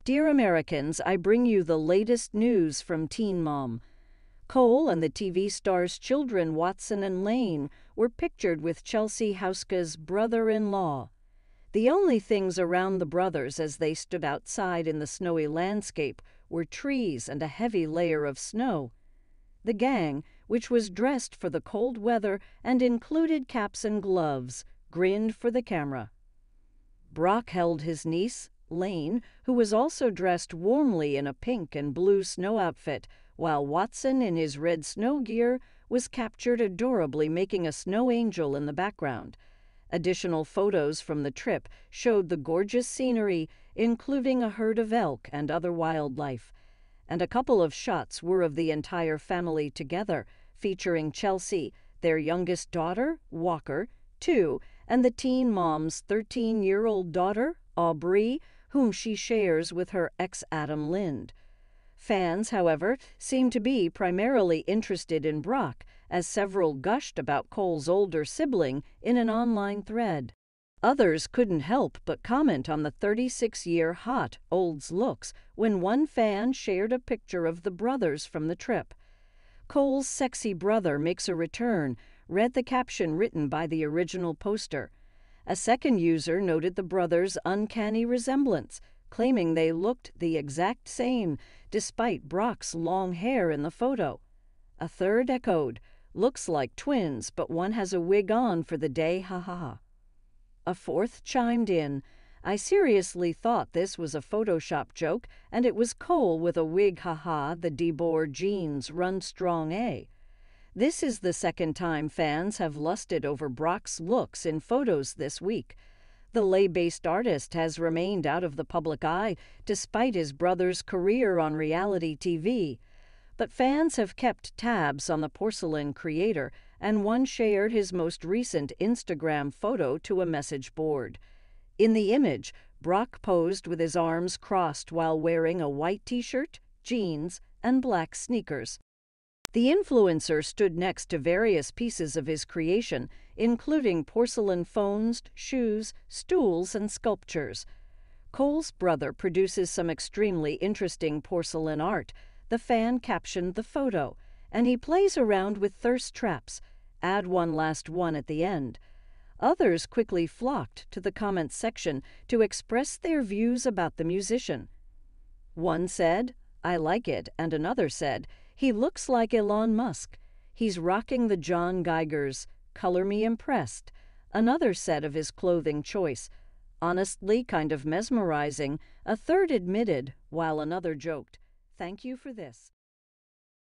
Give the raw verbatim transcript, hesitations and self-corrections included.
Dear Americans, I bring you the latest news from Teen Mom. Cole and the T V star's children Watson and Lane were pictured with Chelsea Houska's brother-in-law. The only things around the brothers as they stood outside in the snowy landscape were trees and a heavy layer of snow. The gang, which was dressed for the cold weather and included caps and gloves, grinned for the camera. Brock held his niece, Lane, who was also dressed warmly in a pink and blue snow outfit, while Watson, in his red snow gear, was captured adorably making a snow angel in the background. Additional photos from the trip showed the gorgeous scenery, including a herd of elk and other wildlife. And a couple of shots were of the entire family together, featuring Chelsea, their youngest daughter, Walker, two, and the teen mom's thirteen-year-old daughter, Aubrey, whom she shares with her ex Adam Lind. Fans, however, seem to be primarily interested in Brock, as several gushed about Cole's older sibling in an online thread. Others couldn't help but comment on the thirty-six-year hot old's looks when one fan shared a picture of the brothers from the trip. "Cole's sexy brother makes a return," read the caption written by the original poster. A second user noted the brothers' uncanny resemblance, claiming they looked the exact same, despite Brock's long hair in the photo. A third echoed, "Looks like twins, but one has a wig on for the day, ha ha ha." A fourth chimed in, "I seriously thought this was a Photoshop joke, and it was Cole with a wig, haha, the DeBoer jeans run strong, eh?" This is the second time fans have lusted over Brock's looks in photos this week. The Leh-based artist has remained out of the public eye despite his brother's career on reality T V. But fans have kept tabs on the porcelain creator, and one shared his most recent Instagram photo to a message board. In the image, Brock posed with his arms crossed while wearing a white t-shirt, jeans, and black sneakers. The influencer stood next to various pieces of his creation, including porcelain phones, shoes, stools, and sculptures. Cole's brother produces some extremely interesting porcelain art. The fan captioned the photo, and he plays around with thirst traps. Add one last one at the end. Others quickly flocked to the comments section to express their views about the musician. One said, "I like it," and another said, "He looks like Elon Musk. He's rocking the John Geiger's Color Me Impressed." Another said of his clothing choice, "Honestly, kind of mesmerizing." A third admitted, while another joked, "Thank you for this."